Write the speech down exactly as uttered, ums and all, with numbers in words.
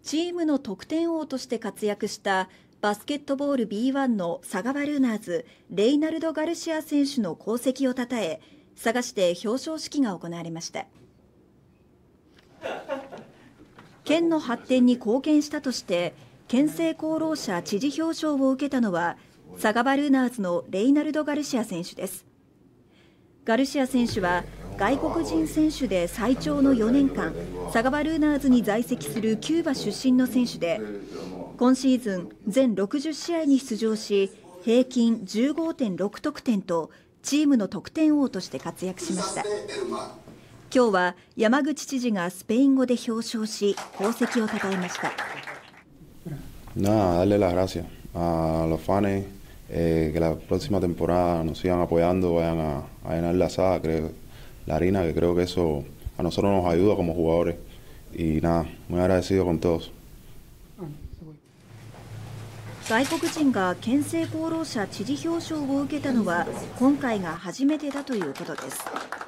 チームの得点王として活躍したバスケットボール ビーワン の佐川ルーナーズレイナルド・ガルシア選手の功績をたたえ、佐賀市で表彰式が行われました。県の発展に貢献したとして県政功労者知事表彰を受けたのは佐川ルーナーズのレイナルド・ガルシア選手です。ガルシア選手は外国人選手で最長のよねんかん佐川ルーナーズに在籍するキューバ出身の選手で、今シーズン全ろくじゅっしあいに出場し平均 じゅうごてんろく 得点とチームの得点王として活躍しました。今日は山口知事がスペイン語で表彰し功績をたたえました。 Nada, darle las gracias a los fans, eh, que la próxima temporada nos sigan apoyando, vayan a, a llenar la sala, creo, la harina, que creo que eso a nosotros nos ayuda como jugadores. Y nada, muy agradecido con todos. 外国人が県政功労者知事表彰を受けたのは今回が初めてだということです。